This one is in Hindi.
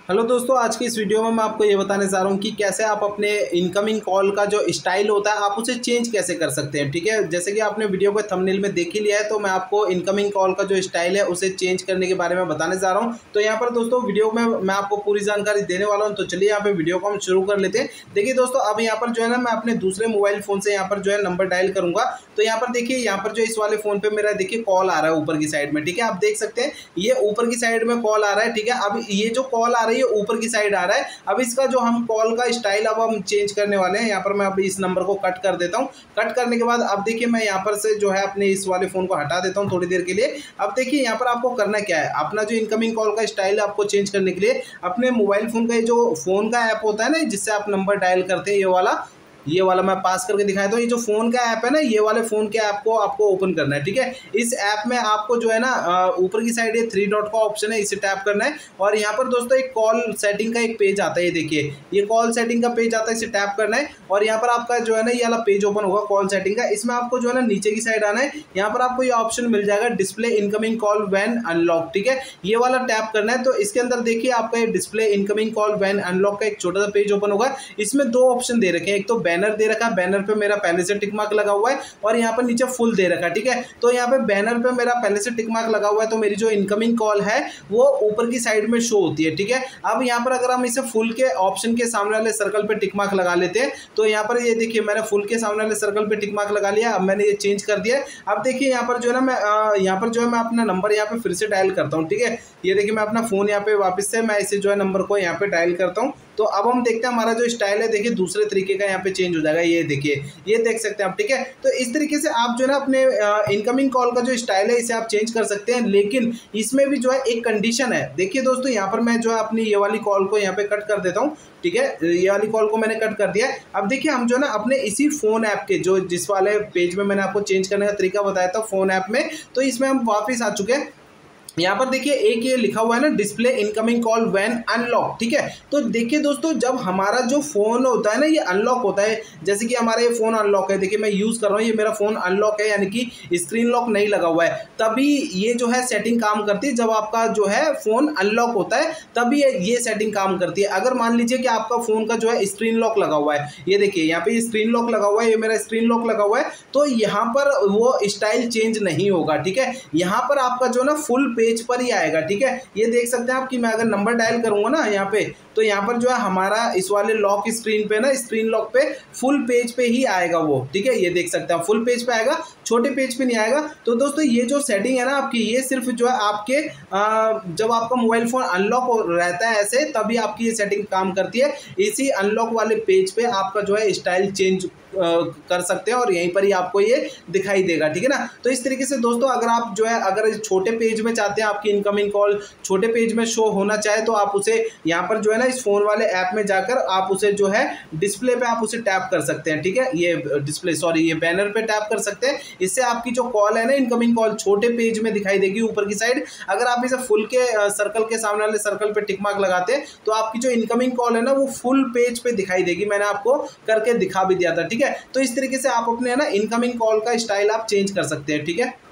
हेलो दोस्तों, आज की इस वीडियो में मैं आपको ये बताने जा रहा हूँ कि कैसे आप अपने इनकमिंग कॉल का जो स्टाइल होता है आप उसे चेंज कैसे कर सकते हैं। ठीक है, जैसे कि आपने वीडियो को थंबनेल में देख ही लिया है, तो मैं आपको इनकमिंग कॉल का जो स्टाइल है उसे चेंज करने के बारे में बताने जा रहा हूँ। तो यहाँ पर दोस्तों वीडियो में मैं आपको पूरी जानकारी देने वाला हूँ। तो चलिए यहाँ पे वीडियो को हम शुरू कर लेते हैं। देखिए दोस्तों, अब यहाँ पर जो है ना, मैं अपने दूसरे मोबाइल फ़ोन से यहाँ पर जो है नंबर डायल करूँगा। तो यहाँ पर देखिए, यहाँ पर जो इस वाले फ़ोन पे मेरा देखिए कॉल आ रहा है ऊपर की साइड में। ठीक है, आप देख सकते हैं ये ऊपर की साइड में कॉल आ रहा है। ठीक है, अब ये जो कॉल आ रही है ऊपर की साइड आ रहा है। अब इसका जो हम कॉल का स्टाइल अब हम चेंज करने वाले हैं। यहाँ पर मैं अब इस नंबर को कट कर देता हूँ। कट करने के बाद अब देखिए, मैं यहाँ पर से जो है अपने इस वाले फ़ोन को हटा देता हूँ थोड़ी देर के लिए। अब देखिए, यहाँ पर आपको करना क्या है, अपना जो इनकमिंग कॉल का स्टाइल आपको चेंज करने के लिए अपने मोबाइल फ़ोन का जो फ़ोन का ऐप होता है ना, जिससे आप नंबर डायल करते हैं, ये वाला मैं पास करके दिखाया। तो ये जो फ़ोन का ऐप है ना, ये वाले फ़ोन के ऐप को आपको ओपन करना है। ठीक है, इस ऐप में आपको जो है ना ऊपर की साइड ये 3 डॉट का ऑप्शन है, इसे टैप करना है। और यहाँ पर दोस्तों एक कॉल सेटिंग का एक पेज आता है, ये देखिए ये कॉल सेटिंग का पेज आता है, इसे टैप करना है। और यहाँ पर आपका जो है ना ये वाला पेज ओपन होगा कॉल सेटिंग का। इसमें आपको जो है ना नीचे की साइड आना है। यहाँ पर आपको ये ऑप्शन मिल जाएगा, display incoming call when unlock. ठीक है, ये वाला टैप करना है। तो इसके अंदर देखिए आपका ये display incoming call when unlock का एक छोटा सा पेज ओपन होगा। इसमें 2 ऑप्शन दे रखे हैं, एक तो बैनर दे रखा है, बैनर पे मेरा पहले से टिक मार्क लगा हुआ है, और यहाँ पर नीचे फुल दे रखा है। ठीक है, तो यहाँ पे बैनर पे मेरा पहले से टिक मार्क लगा हुआ है, तो मेरी जो इनकमिंग कॉल है वो ऊपर की साइड में शो होती है। ठीक है, अब यहाँ पर अगर हम इसे फुल के ऑप्शन के सामने वाले सर्कल पे टिक मार्क लगा लेते हैं, तो यहाँ पर ये देखिए मैंने फुल के सामने वाले सर्कल पे टिक मार्क लगा लिया। अब मैंने ये चेंज कर दिया। अब देखिए यहाँ पर जो है ना, मैं यहाँ पर जो है मैं अपना नंबर यहाँ पे फिर से डायल करता हूँ। ठीक है, ये देखिए मैं अपना फ़ोन यहाँ पे वापस से मैं इसे जो है नंबर को यहाँ पे डायल करता हूँ। तो अब हम देखते हैं हमारा जो स्टाइल है, देखिए दूसरे तरीके का यहाँ पे चेंज हो जाएगा। ये देखिए, ये देख सकते हैं आप। ठीक है, तो इस तरीके से आप जो है ना अपने इनकमिंग कॉल का जो स्टाइल है इसे आप चेंज कर सकते हैं। लेकिन इसमें भी जो है एक कंडीशन है। देखिए दोस्तों, यहाँ पर मैं जो है अपनी ये वाली कॉल को यहाँ पे कट कर देता हूँ। ठीक है, ये वाली कॉल को मैंने कट कर दिया है। अब देखिए, हम जो है ना अपने इसी फ़ोन ऐप के जो जिस वाले पेज में मैंने आपको चेंज करने का तरीका बताया था फ़ोन ऐप में, तो इसमें हम वापस आ चुके हैं। यहाँ पर देखिए एक ये लिखा हुआ है ना, display incoming call when unlock. ठीक है, तो देखिए दोस्तों, जब हमारा जो फ़ोन होता है ना ये अनलॉक होता है, जैसे कि हमारा ये फ़ोन अनलॉक है, देखिए मैं यूज़ कर रहा हूँ, ये मेरा फ़ोन अनलॉक है, यानी कि स्क्रीन लॉक नहीं लगा हुआ है, तभी ये जो है सेटिंग काम करती है। जब आपका जो है फ़ोन अनलॉक होता है तभी ये सेटिंग काम करती है। अगर मान लीजिए कि आपका फ़ोन का जो है स्क्रीन लॉक लगा हुआ है, ये देखिए यहाँ पे स्क्रीन लॉक लगा हुआ है, ये मेरा स्क्रीन लॉक लगा हुआ है, तो यहाँ पर वो स्टाइल चेंज नहीं होगा। ठीक है, यहाँ पर आपका जो ना फुल पेज पर ही आएगा। ठीक है, ये देख सकते हैं आप कि मैं अगर नंबर डायल करूंगा ना यहाँ पे, तो यहाँ पर जो है हमारा इस वाले लॉक स्क्रीन पे ना, स्क्रीन लॉक पे फुल पेज पे ही आएगा वो। ठीक है, ये देख सकते हैं फुल पेज पे आएगा, छोटे पेज पे नहीं आएगा। तो दोस्तों ये जो सेटिंग है ना आपकी, ये सिर्फ जो है आपके जब आपका मोबाइल फ़ोन अनलॉक रहता है ऐसे, तभी आपकी ये सेटिंग काम करती है। इसी अनलॉक वाले पेज पे आपका जो है स्टाइल चेंज कर सकते हैं और यहीं पर ही आपको ये दिखाई देगा। ठीक है ना, तो इस तरीके से दोस्तों अगर आप जो है अगर छोटे पेज में चाहते हैं आपकी इनकमिंग कॉल छोटे पेज में शो होना चाहे, तो आप उसे यहाँ पर जो है ना इस फ़ोन वाले ऐप में जाकर आप उसे जो है डिस्प्ले पे आप उसे टैप कर सकते हैं। ठीक है, ये डिस्प्ले ये बैनर पे टैप कर सकते हैं। इससे आपकी जो कॉल है ना, इनकमिंग कॉल छोटे पेज में दिखाई देगी ऊपर की साइड। अगर आप इसे फुल के सर्कल के सामने वाले सर्कल पे टिक मार्क लगाते हैं, तो आपकी जो इनकमिंग कॉल है ना वो फुल पेज पे दिखाई देगी। मैंने आपको करके दिखा भी दिया था। ठीक है, तो इस तरीके से आप अपने है ना इनकमिंग कॉल का स्टाइल आप चेंज कर सकते हैं। ठीक है।